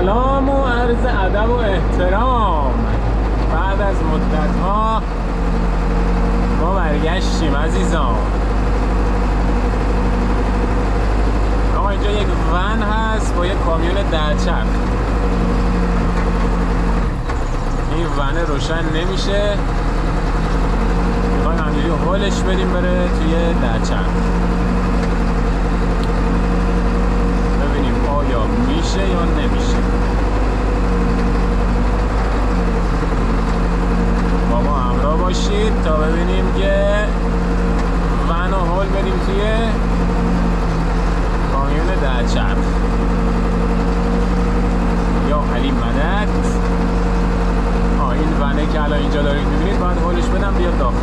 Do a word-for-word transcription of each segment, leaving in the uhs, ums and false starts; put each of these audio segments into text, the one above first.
سلام و عرض ادب و احترام. بعد از مدت ها ما برگشتیم عزیزان. اما اینجا یک ون هست با یک کامیون درچرخ. این ونه روشن نمیشه، میخوایم همجوری هولش بدیم بره توی درچرخ، ببینیم آیا میشه یا نمیشه. با ما همراه باشید تا ببینیم که ون رو هول بدیم توی کامیون درچرخ. یا حلیم مدد. آه این ونه که الان اینجا دارید میبینید باید هولش بدم بیاد داخل.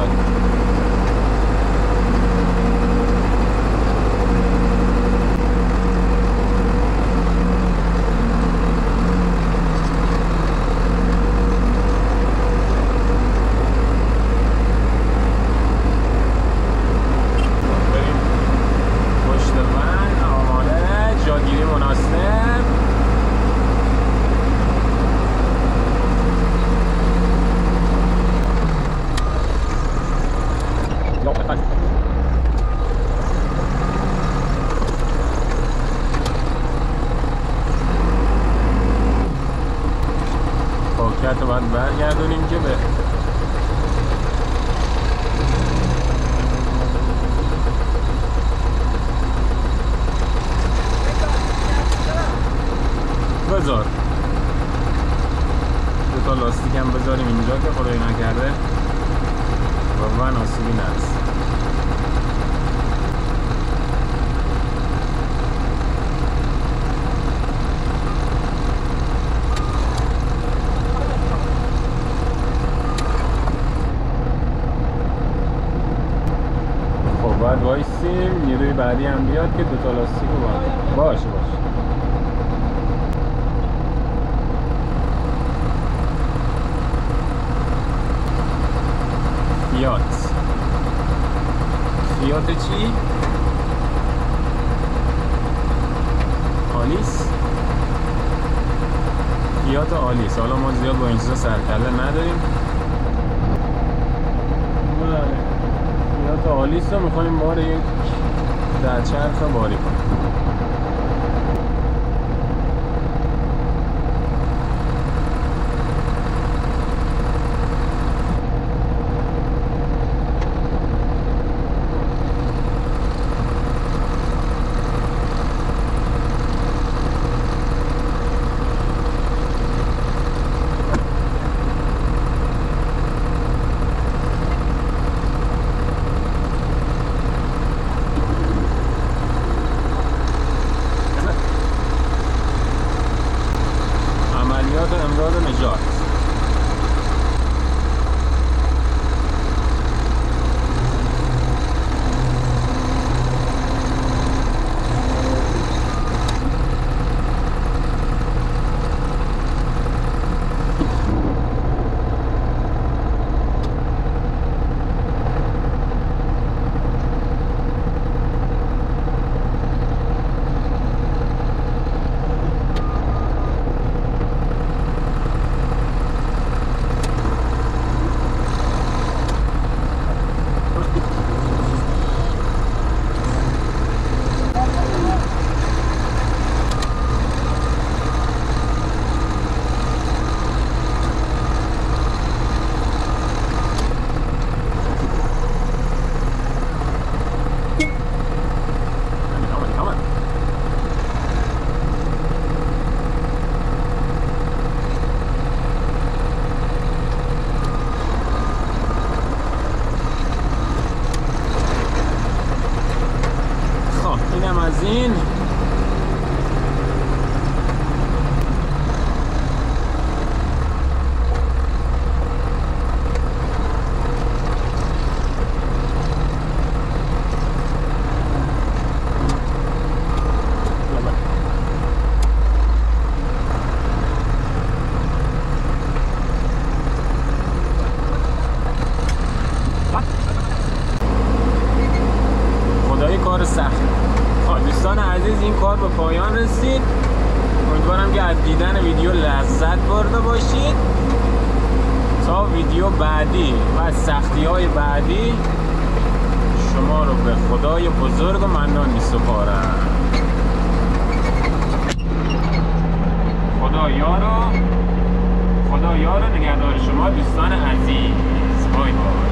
پاکت رو باید برگردونیم که به بذار دو تا لاستیک هم بذاریم اینجا که خدایی نکرده و ون آسیبی نرسه. باید وایسیم نیروی بعدی هم بیاد که دوتا لاستیک رو باید باشه باشه. فیات فیات چی؟ آلیس؟ فیات آلیس. حالا ما زیاد با این چیزا سرکله نداریم. فیات آلیس رو میخوایم بار یک درچرخ باری کنیم. امداد نجات. اینم از این. خدای کار سخت. دوستان عزیز این کار به پایان رسید. امیدوارم که از دیدن ویدیو لذت برده باشید. تا ویدیو بعدی و از سختی های بعدی شما رو به خدای بزرگ و منان می سپارم. خدا یار و خدا یار و نگهدار شما دوستان عزیز. بای بای.